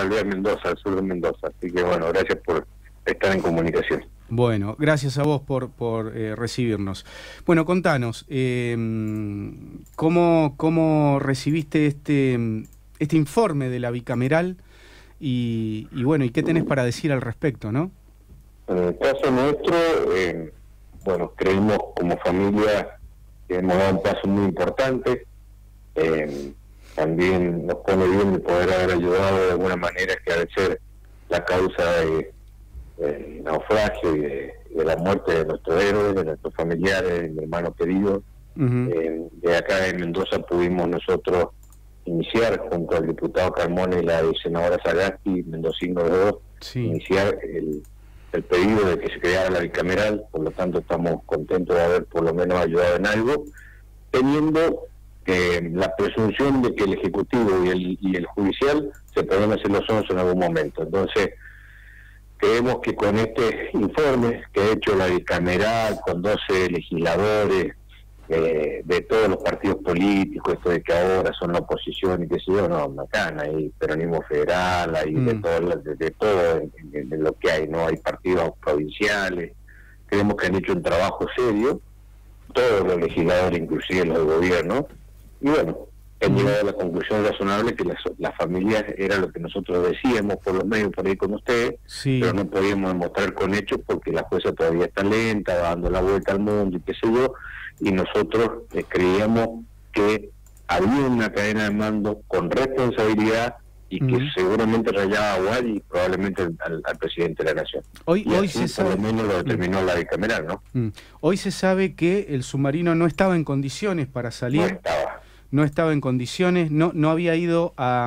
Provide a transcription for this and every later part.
aldea de Mendoza, al sur de Mendoza. Así que bueno, gracias por estar en comunicación. Bueno, gracias a vos por recibirnos. Bueno, contanos, ¿cómo recibiste este informe de la bicameral y bueno, ¿y qué tenés para decir al respecto, no? En el caso nuestro, bueno, creímos como familia que hemos dado un paso muy importante. También nos pone bien el poder haber ayudado de alguna manera a esclarecer la causa del naufragio y de la muerte de nuestros héroes, de nuestros familiares, de mi hermano querido. De acá en Mendoza pudimos nosotros iniciar, junto al diputado Carmona y la senadora Sagasti, mendocino de dos, iniciar el pedido de que se creara la bicameral. Por lo tanto estamos contentos de haber por lo menos ayudado en algo, teniendo la presunción de que el Ejecutivo y el Judicial se pueden hacer los once en algún momento. Entonces creemos que con este informe que ha hecho la bicameral, con 12 legisladores de todos los partidos políticos, esto de que ahora son la oposición y qué sé yo, no, acá hay peronismo federal, hay de todo en lo que hay, no hay partidos provinciales. Creemos que han hecho un trabajo serio, todos los legisladores, inclusive los del gobierno, y bueno, han llegado a la conclusión razonable que las familias era lo que nosotros decíamos por los medios, por ahí con ustedes, pero no podíamos demostrar con hechos porque la jueza todavía está lenta, dando la vuelta al mundo y qué sé yo, y nosotros creíamos que había una cadena de mando con responsabilidad y que seguramente rayaba a Aguad y probablemente al presidente de la Nación. Hoy se sabe, por lo menos lo determinó la bicameral, ¿no? Hoy se sabe que el submarino no estaba en condiciones para salir. No estaba en condiciones, no había ido a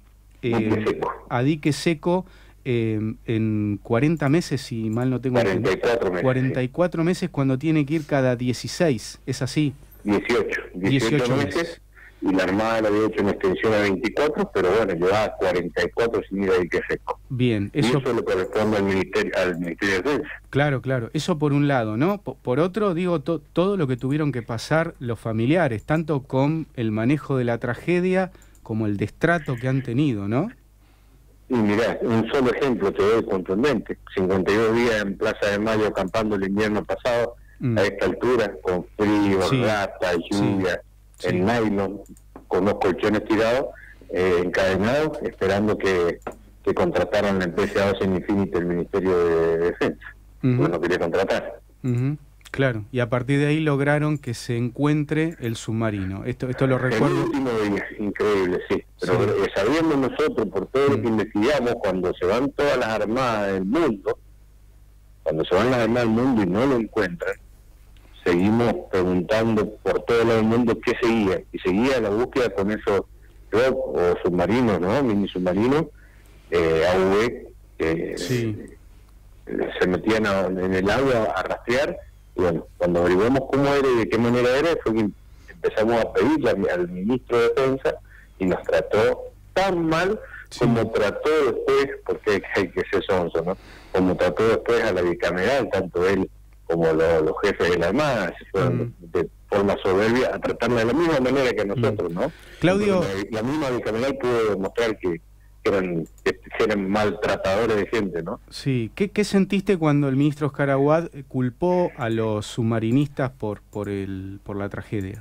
dique seco en 40 meses, si mal no tengo entendido. 44 meses cuando tiene que ir cada 16, ¿es así? 18 meses. Y la Armada le había hecho una extensión a 24, pero bueno, llevaba 44 sin ir a dique seco. Bien, eso le corresponde al Ministerio de Defensa. Claro, eso por un lado, ¿no? Por otro, digo, todo lo que tuvieron que pasar los familiares, tanto con el manejo de la tragedia como el destrato que han tenido, ¿no? Y mirá, un solo ejemplo te doy contundente. 52 días en Plaza de Mayo acampando el invierno pasado, a esta altura, con frío, rata, lluvia, en nylon, con los colchones tirados, encadenados, esperando que contrataran la empresa Ocean Infinity, el Ministerio de Defensa. Pues no quería contratar. Claro, y a partir de ahí lograron que se encuentre el submarino. Esto lo recuerdo. El último día, increíble, sí. Pero sabiendo nosotros, por todo lo que investigamos, cuando se van todas las armadas del mundo, y no lo encuentran, seguimos preguntando por todo el mundo qué seguía, y seguía la búsqueda con esos o submarinos, ¿no? Mini submarinos, AV, se metían en el agua a rastrear, y bueno, cuando averiguamos cómo era y de qué manera era, fue que empezamos a pedirle al ministro de Defensa, y nos trató tan mal como trató después, porque hay que ser sonso, ¿no? Como trató después a la bicameral, tanto él como los jefes de la Armada, se fueron de forma soberbia a tratarla de la misma manera que nosotros, ¿no? Claudio, la misma bicameral pudo demostrar que eran maltratadores de gente, ¿no? Sí. ¿Qué sentiste cuando el ministro Oscar Aguad culpó a los submarinistas por la tragedia?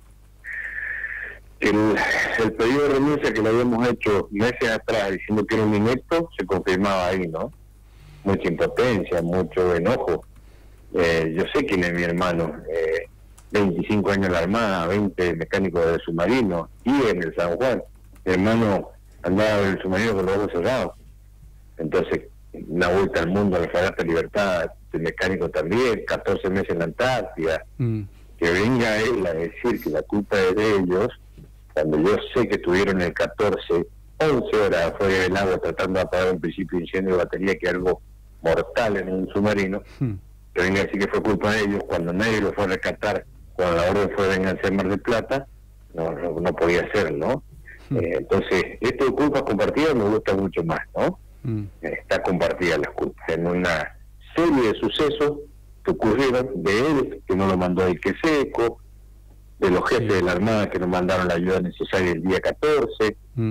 El pedido de renuncia que lo habíamos hecho meses atrás, diciendo que era un inepto, se confirmaba ahí, ¿no? Mucha impotencia, mucho enojo. Yo sé quién es mi hermano, 25 años en la Armada, 20 mecánicos de submarino, y en el San Juan. Mi hermano andaba en el submarino con los ojos cerrados. Entonces, una vuelta al mundo, a la Fragata Libertad, de mecánico también, 14 meses en la Antártida. Que venga él a decir que la culpa es de ellos, cuando yo sé que estuvieron el 14, 11 horas afuera del agua tratando de apagar un principio de incendio de batería, que es algo mortal en un submarino, que venga a decir que fue culpa de ellos, cuando nadie lo fue a rescatar, cuando la orden fue venganza en Mar del Plata, no podía ser, ¿no? Entonces, esto de culpas compartidas me gusta mucho más, ¿no? Está compartida las culpas en una serie de sucesos que ocurrieron, de él, que no lo mandó a dique seco, de los jefes de la Armada que nos mandaron la ayuda necesaria el día 14,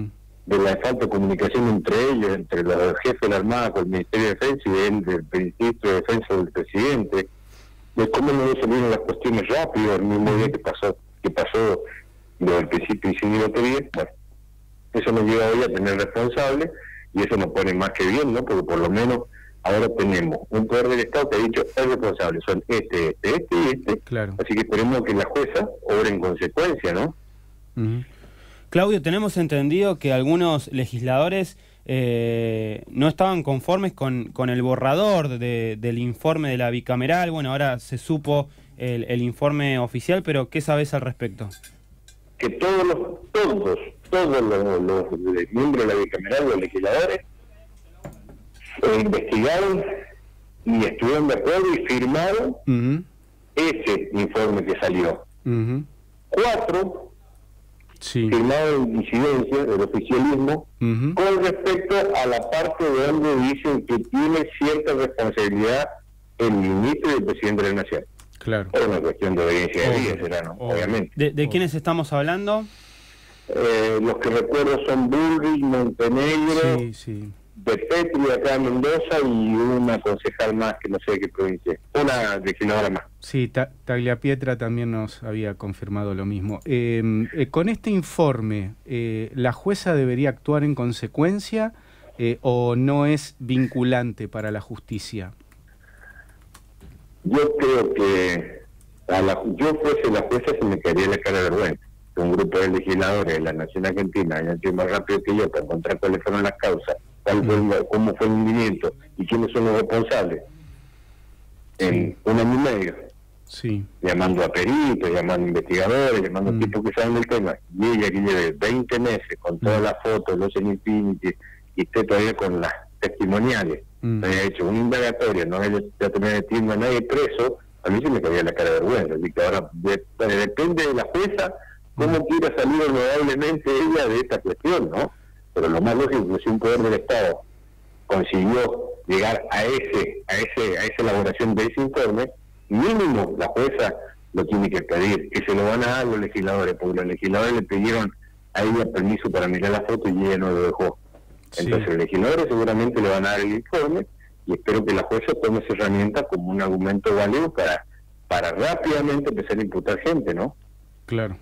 de la falta de comunicación entre ellos, entre los jefes de la Armada con el Ministerio de Defensa y del Ministro de Defensa del presidente, de cómo no resolvieron las cuestiones rápido, el mismo día que pasó lo del principio y sin lotería. Bueno, eso nos lleva hoy a tener responsables, y eso nos pone más que bien, ¿no? Porque por lo menos ahora tenemos un poder del Estado que ha dicho es responsable, son este y este. Claro. Así que esperemos que la jueza obre en consecuencia, ¿no? Claudio, tenemos entendido que algunos legisladores no estaban conformes con el borrador del informe de la bicameral. Bueno, ahora se supo el informe oficial, pero ¿qué sabes al respecto? Que todos los miembros de la bicameral, los legisladores, investigaron y estuvieron de acuerdo y firmaron ese informe que salió. 4 firmaron disidencia del oficialismo con respecto a la parte de donde dicen que tiene cierta responsabilidad el ministro y el presidente de la Nación. Claro. Es una cuestión de obediencia de vida, será, ¿no? Obviamente. ¿De quiénes estamos hablando? Los que recuerdo son Bullrich, Montenegro, De Petri acá en Mendoza, y una concejal más que no sé de qué provincia, una legisladora más. Sí, Tagliapietra también nos había confirmado lo mismo. Con este informe, ¿la jueza debería actuar en consecuencia o no es vinculante para la justicia? Yo creo que yo fuese la jueza, se me caería la cara de vergüenza. Un grupo de legisladores de la Nación Argentina hayan hecho más rápido que yo para encontrar cuáles fueron las causas, cómo fue el hundimiento y quiénes son los responsables en 1 año y medio. Llamando a peritos, llamando a investigadores, llamando a tipos que saben del tema, y ella que lleve 20 meses con todas las fotos, los Infinity, y esté todavía con las testimoniales, no haya hecho una indagatoria, no haya tenido a nadie preso, a mí se me caía la cara de vergüenza. Así que ahora depende de la jueza cómo quiera salir honorablemente ella de esta cuestión, ¿no? Pero lo más lógico es que si un poder del Estado consiguió llegar a esa elaboración de ese informe, mínimo la jueza lo tiene que pedir, que se lo van a dar los legisladores, porque los legisladores le pidieron a ella permiso para mirar la foto y ella no lo dejó. Entonces los legisladores seguramente le van a dar el informe, y espero que la jueza tome esa herramienta como un argumento válido para rápidamente empezar a imputar gente, ¿no? Claro.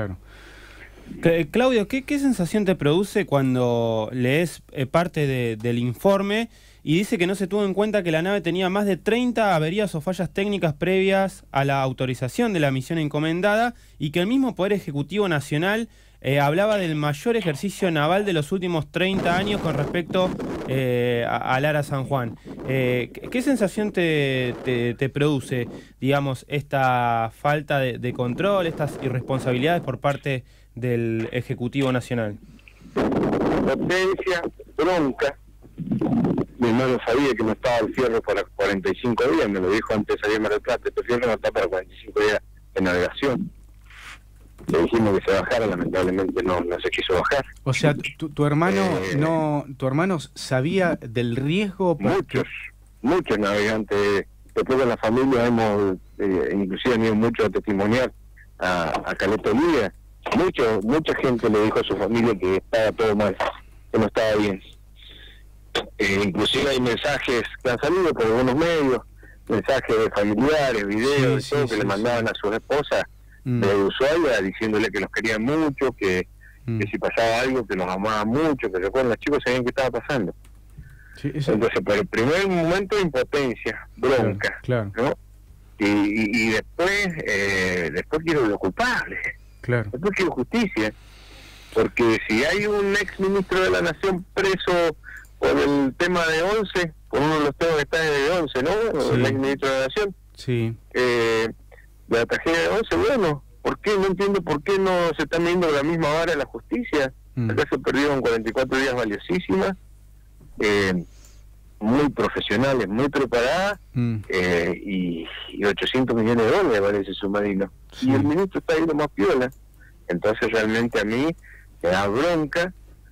Claudio, ¿qué sensación te produce cuando lees parte del informe y dice que no se tuvo en cuenta que la nave tenía más de 30 averías o fallas técnicas previas a la autorización de la misión encomendada, y que el mismo Poder Ejecutivo Nacional hablaba del mayor ejercicio naval de los últimos 30 años con respecto a Lara San Juan? ¿Qué sensación te produce, digamos, esta falta de control, estas irresponsabilidades por parte del Ejecutivo Nacional? Potencia, bronca. Mi hermano sabía que no estaba el fierro para 45 días, me lo dijo antes de salir a Mar del Plata: este fierro no está para 45 días de navegación. Le dijimos que se bajara, lamentablemente no se quiso bajar. O sea, tu hermano sabía del riesgo. Muchos navegantes. Después de la familia hemos inclusive han ido muchos a testimoniar a Caleta Olivia. Mucha gente le dijo a su familia que estaba todo mal, que no estaba bien. Inclusive hay mensajes que han salido por algunos medios, mensajes de familiares, videos, que le mandaban a sus esposas de Ushuaia, diciéndole que los querían mucho, que si pasaba algo, que los amaban mucho, que recuerden, los chicos sabían qué estaba pasando. Entonces, por el primer momento de impotencia, bronca, ¿no? Y después quiero los culpables, después quiero justicia, porque si hay un ex ministro de la Nación preso por el tema de 11, por uno de los temas que está de 11, ¿no? El ex ministro de la Nación, de la tragedia de 11, bueno, ¿por qué? No entiendo por qué no se está midiendo la misma vara de la justicia. Acá se perdieron 44 días valiosísimas, muy profesionales, muy preparadas, y 800 millones de dólares vale ese submarino. Y el ministro está yendo más piola. Entonces realmente a mí me da bronca,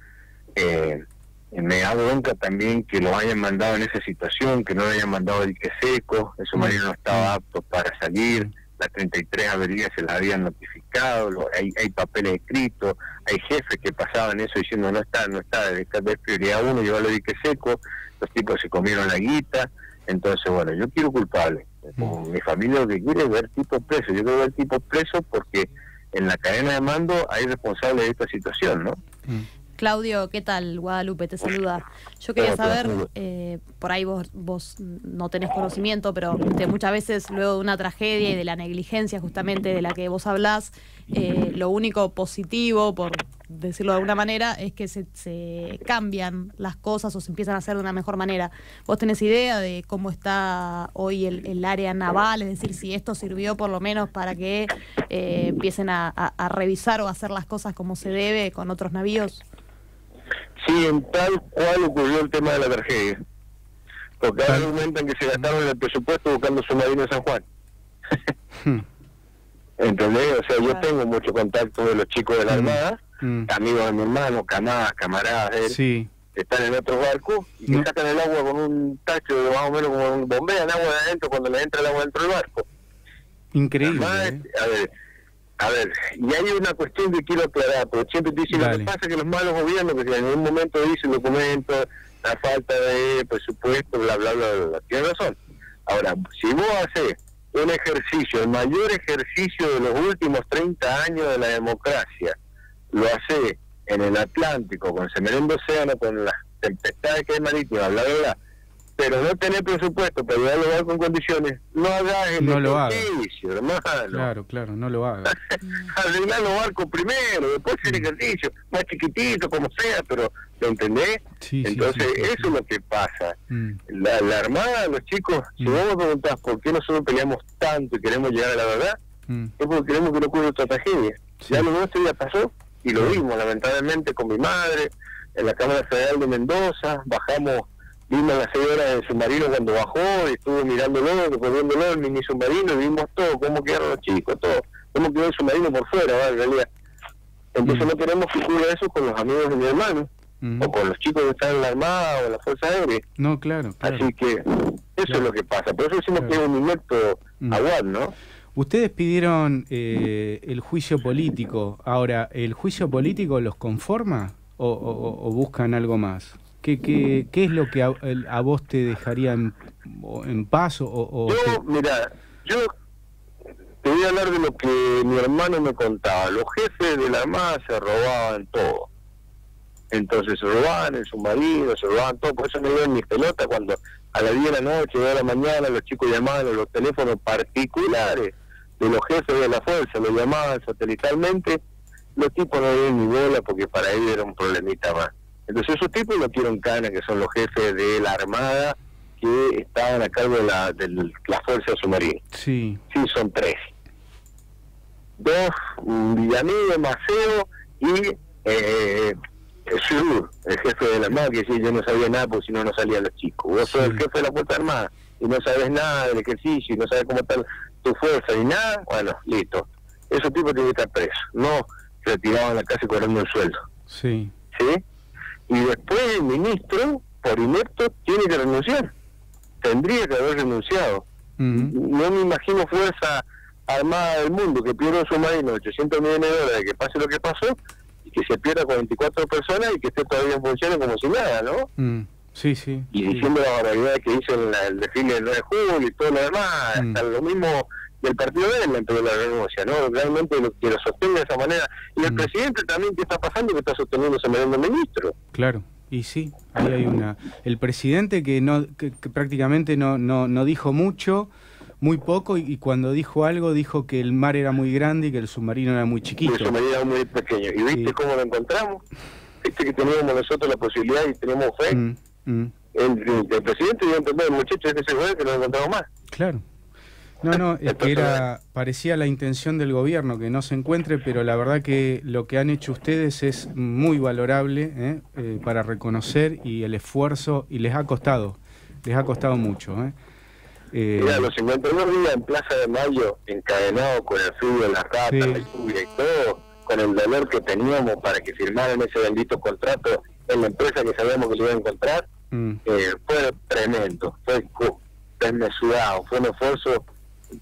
me da bronca también que lo hayan mandado en esa situación, que no lo hayan mandado el dique seco, el submarino no estaba apto para salir, las 33 averías se las habían notificado, hay papeles escritos, hay jefes que pasaban eso diciendo no está, de prioridad 1, yo lo dique seco, los tipos se comieron la guita. Entonces, bueno, yo quiero culpable. Como mi familia lo que quiere es ver tipos presos. Yo quiero ver tipos presos porque en la cadena de mando hay responsables de esta situación, ¿no? Claudio, ¿qué tal? Guadalupe te saluda. Yo quería saber, por ahí vos no tenés conocimiento, pero muchas veces luego de una tragedia y de la negligencia justamente de la que vos hablás, lo único positivo, por decirlo de alguna manera, es que se cambian las cosas o se empiezan a hacer de una mejor manera. ¿Vos tenés idea de cómo está hoy el área naval? Es decir, si esto sirvió por lo menos para que empiecen a revisar o a hacer las cosas como se debe con otros navíos. Sí, en tal cual ocurrió el tema de la tragedia. Porque ahora argumentan que se gastaron el presupuesto buscando submarino en San Juan. ¿Entendés? O sea, yo tengo mucho contacto de los chicos de la Armada, amigos de mi hermano, camaradas de él, que están en otros barcos y que sacan el agua con un tacho de más o menos como bombean agua de adentro cuando le entra el agua dentro del barco. Increíble. Además, a ver, y hay una cuestión que quiero aclarar, porque siempre te dicen, lo que pasa es que los malos gobiernos, que en un momento dicen documentos, la falta de presupuesto, bla, bla, bla, bla, tienes razón. Ahora, si vos haces un ejercicio, el mayor ejercicio de los últimos 30 años de la democracia, lo haces en el Atlántico, con el semerendo océano, con las tempestades que hay marítimas, bla, bla, bla, pero no tener presupuesto para llevar los barcos en condiciones, no hagas el ejercicio, hermano. Claro, no lo hagas. Arreglar los barcos primero, después el ejercicio, más chiquitito, como sea, pero ¿lo entendés? Entonces, eso es lo que pasa. La Armada, los chicos, si vos me preguntás por qué nosotros peleamos tanto y queremos llegar a la verdad, es porque queremos que no ocurra otra tragedia. Ya lo nuestro ya pasó, y lo vimos, lamentablemente, con mi madre, en la Cámara Federal de Mendoza, vimos las 6 horas del submarino cuando bajó, y estuve mirándolo, recorriéndolo, el mini submarino, y vimos todo, cómo quedaron los chicos, todo, cómo quedó el submarino por fuera, en realidad. Entonces no queremos que ocurra eso con los amigos de mi hermano, o con los chicos que están en la Armada o en la Fuerza Aérea. No, claro. Así que eso es lo que pasa, por eso decimos que es un inepto aguad, ¿no? Ustedes pidieron el juicio político. Ahora, ¿el juicio político los conforma o buscan algo más? ¿Qué es lo que a vos te dejaría en paz? Mira, yo te voy a hablar de lo que mi hermano me contaba. Los jefes de la Armada se robaban todo. Entonces se robaban el submarino, se robaban todo. Por eso me ven mis pelotas cuando a las 10 de la noche, 10 de la mañana, los chicos llamaban a los teléfonos particulares de los jefes de la fuerza, los llamaban satelitalmente. Los tipos no dieron ni bola porque para ellos era un problemita más. Entonces esos tipos lo quieren cana, que son los jefes de la Armada que estaban a cargo de la fuerza submarina. Sí, son 3. 2, Villamil, Maceo y Sur, el jefe de la Armada, que decía yo no sabía nada porque si no, no salían los chicos. Vos sos el jefe de la Fuerza Armada y no sabes nada del ejercicio y no sabes cómo está tu fuerza ni nada, bueno, listo. Esos tipos tienen que estar presos, no se retiraban a la casa y cobrando el sueldo. ¿Sí? Y después el ministro, por inepto, tiene que renunciar. Tendría que haber renunciado. No me imagino Fuerza Armada del mundo que pierda un submarino de $800 millones, que pase lo que pasó, y que se pierda 44 personas y que esté todavía en funciones como si nada, ¿no? Y diciendo la barbaridad que hizo el desfile del 9 de julio y todo lo demás, hasta lo mismo del partido de él dentro de la renuncia, ¿no? Realmente que lo sostenga de esa manera. Y el presidente también, ¿qué está pasando? Que está sosteniendo ese merendo ministro. Claro, y sí, ahí hay el presidente que prácticamente no dijo mucho, muy poco, y cuando dijo algo, dijo que el mar era muy grande y que el submarino era muy chiquito. El submarino era muy pequeño. ¿Y viste cómo lo encontramos? Viste que teníamos nosotros la posibilidad y teníamos fe. El presidente dio a entender, el muchacho de ese juez, que lo encontramos más. Claro. No, es que parecía la intención del gobierno que no se encuentre, pero la verdad que lo que han hecho ustedes es muy valorable para reconocer y el esfuerzo, y les ha costado mucho. Mira, los 52 días en Plaza de Mayo, encadenados con el frío, las ratas, la lluvia y todo, con el dolor que teníamos para que firmaran ese bendito contrato en la empresa que sabíamos que lo iba a encontrar, fue tremendo, fue desmesurado, fue un esfuerzo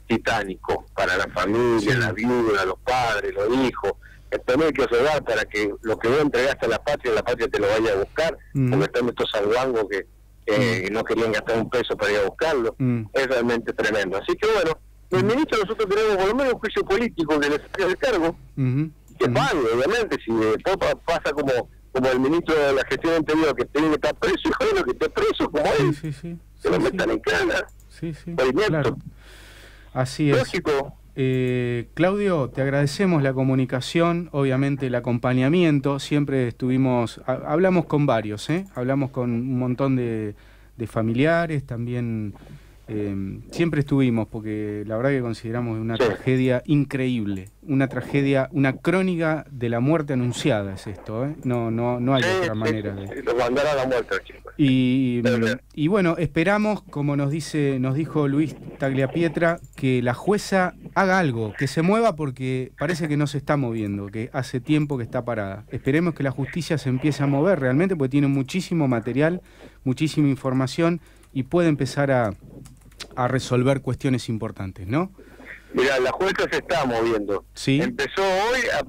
titánico para la familia, la viuda, los padres, los hijos. Tener que observar para que lo que vos entregaste a la patria te lo vaya a buscar, porque están estos salguangos que no querían gastar un peso para ir a buscarlo. Es realmente tremendo. Así que bueno, el ministro, nosotros tenemos por lo menos un juicio político que le saque del cargo, que pague, obviamente. Si después pasa como el ministro de la gestión anterior, que tiene que estar preso, y bueno, que esté preso como él, que lo metan en cana. Claro. Así es. Lógico. Claudio, te agradecemos la comunicación, obviamente el acompañamiento. Siempre hablamos con varios, hablamos con un montón de familiares, también siempre estuvimos, porque la verdad que consideramos una tragedia increíble, una tragedia, una crónica de la muerte anunciada es esto, no hay otra manera de... Lo mandaron a la muerte, chicos. Y bueno, esperamos, como nos dijo Luis Tagliapietra, que la jueza haga algo, que se mueva, porque parece que no se está moviendo, que hace tiempo que está parada. Esperemos que la justicia se empiece a mover realmente, porque tiene muchísimo material, muchísima información, y puede empezar a resolver cuestiones importantes, ¿no? Mira, la jueza se está moviendo. ¿Sí? Empezó hoy a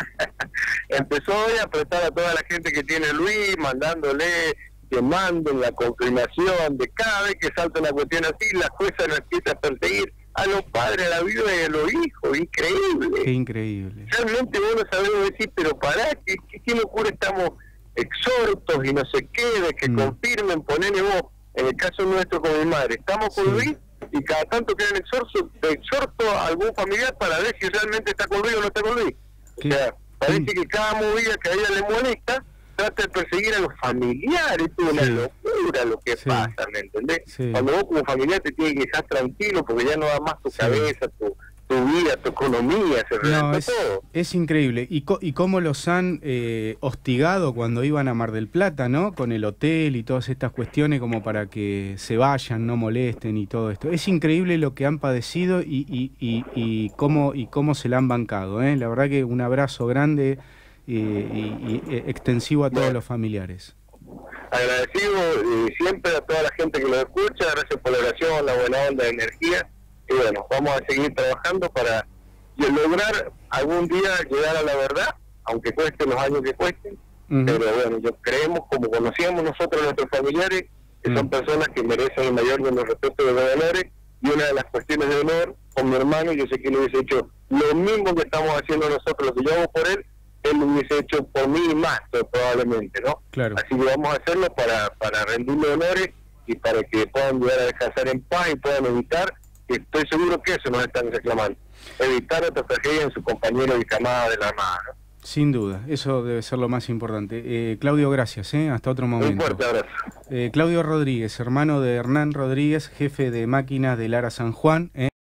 apretar a toda la gente que tiene Luis, mandándole que manden la confirmación de cada vez que salta una cuestión así, la jueza no empieza a perseguir a los padres, a la viuda y a los hijos. Increíble. Qué increíble. Realmente vos no sabemos decir, pero pará, ¿qué locura? Estamos exhortos y no sé qué, de que confirmen, ponele vos. En el caso nuestro con mi madre, estamos con Luis y cada tanto quedan exhorto a algún familiar para ver si realmente está con Luis o no está con Luis. O sea, parece que cada movida que a ella le molesta trata de perseguir a los familiares. Es una locura lo que pasa, ¿me entendés? Cuando vos como familiar te tienes que dejar tranquilo porque ya no da más tu cabeza, tu vida, tu economía, se reventó todo. Es increíble. Y cómo los han hostigado cuando iban a Mar del Plata, ¿no? Con el hotel y todas estas cuestiones como para que se vayan, no molesten y todo esto. Es increíble lo que han padecido y cómo se la han bancado, ¿eh? La verdad que un abrazo grande y extensivo a todos los familiares. Agradecido siempre a toda la gente que lo escucha, gracias por la oración, la buena onda, la energía. Y bueno, vamos a seguir trabajando para lograr algún día llegar a la verdad, aunque cueste los años que cuesten. Pero bueno, creemos, como conocíamos nosotros a nuestros familiares, que son personas que merecen el mayor de los respetos y de los honores, y una de las cuestiones de honor con mi hermano, yo sé que le hubiese hecho lo mismo que estamos haciendo nosotros, lo que yo hago por él lo hubiese hecho por mí y más, probablemente, ¿no? Claro. Así que vamos a hacerlo para rendirle honores y para que puedan llegar a descansar en paz y puedan evitar, que estoy seguro que eso nos están reclamando, evitar otra tragedia en su compañero y camada de la Armada, ¿no? Sin duda, eso debe ser lo más importante. Claudio, gracias, hasta otro momento. Un fuerte abrazo. Claudio Rodríguez, hermano de Hernán Rodríguez, jefe de máquinas de Lara San Juan.